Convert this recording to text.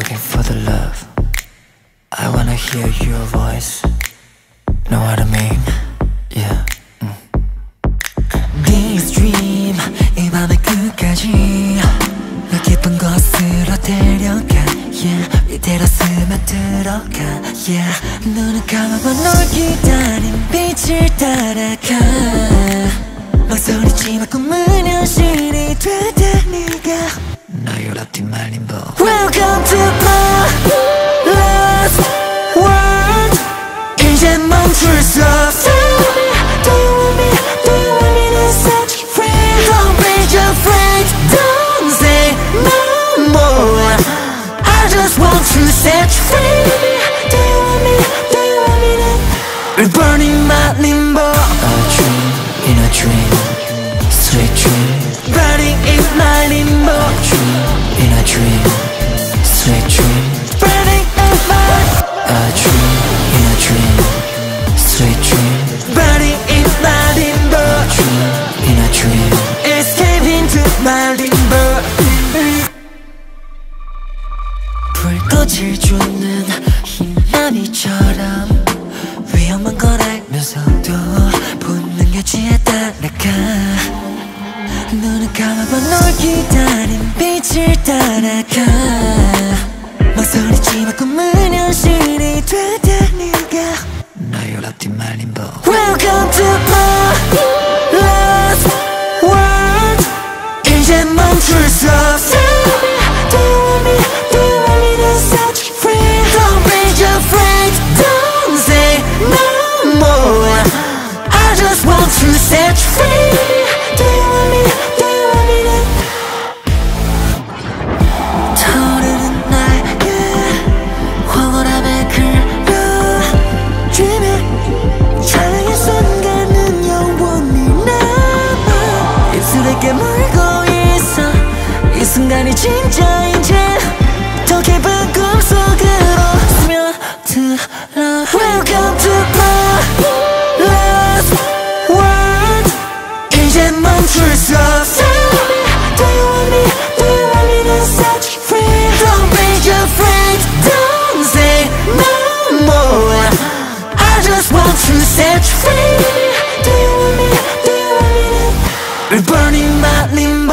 looking for the love. I wanna hear your voice. Know what I mean? Yeah. This dream 이 밤의 끝까지 너 깊은 곳으로 데려가. Yeah. 이대로 스며들어가. Yeah. 눈을 감아봐 널 기다린 빛을 따라가. 망설이지마 꿈은 현실이 되다 네가. Now you're up to my limbo. Welcome to my last world. 이제 멈출 수 없어. Do you want me? Do you want me to set you free? Don't be afraid. Don't say no more. I just want to set you free. Do you want me? Do you want me to? We're burning my limbo. A dream in a dream, sweet dream. Burning in my limbo. A dream in a dream, sweet dream. Burning in my. A dream in a dream, sweet dream. Burning in my limbo. A dream in a dream. Escape into my limbo. 불꽃을 주는 희망이처럼 위험한 걸 알면서도 본능에 취해 따라가. 눈을 감아봐 널 기다린 빛을 따라가. 망설이지마 꿈은 현실이 되다 네가. Now you're up to my limbo. Welcome to my last world. 이제 멈출 수 없어. Do you want me? Do you want me to set you free? Don't be afraid. Don't say no more. I just want to set you free. Do you want me? Do you want me to? 타오르는 날개 황홀함에 흘러 Dreaming 찰나의 순간은 영원히 남아. 입술에 깨물고 있어. 이 순간이 진짜인지 더 깊은 꿈속으로 스며들어. Welcome to my last world. 이제 멈출 수 없어. Do you want me? Do you want me to set you free? Don't be afraid. Don't say no more. I just want to set you free. Do you want me? Do you want me to? We're burning my limbo.